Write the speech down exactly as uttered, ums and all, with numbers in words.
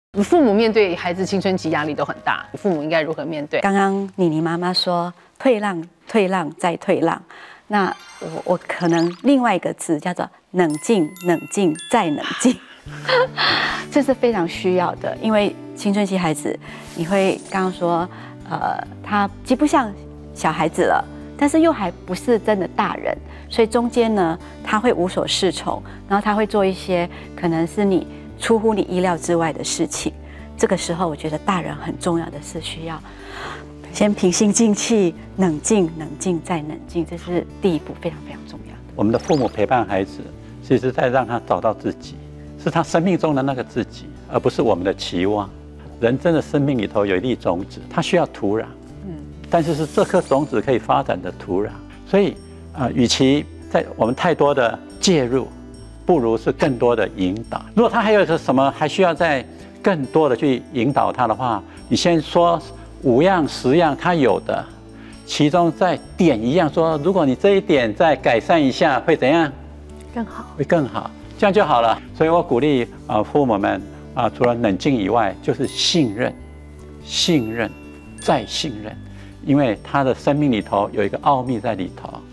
父母面对孩子青春期压力都很大，父母应该如何面对？ 刚刚妮妮妈妈说退让、退让再退让，那我我可能另外一个字叫做冷静、冷静再冷静，这是非常需要的，因为青春期孩子，你会刚刚说，呃，他既不像小孩子了，但是又还不是真的大人，所以中间呢，他会无所适从，然后他会做一些可能是你出乎你意料之外的事情。这个时候，我觉得大人很重要的是需要先平心静气，冷静、冷静再冷静，这是第一步，非常非常重要的。 我们的父母陪伴孩子，其实在让他找到自己，是他生命中的那个自己，而不是我们的期望。人真的生命里头有一粒种子，它需要土壤，嗯，但是是这颗种子可以发展的土壤。所以，呃，与其在我们太多的介入，不如是更多的引导。如果他还有个什么还需要再更多的去引导他的话，你先说五样十样他有的，其中再点一样说，如果你这一点再改善一下，会怎样？ 更好， 会更好，这样就好了。所以我鼓励啊、呃、父母们啊、呃，除了冷静以外，就是信任，信任，再信任，因为他的生命里头有一个奥秘在里头。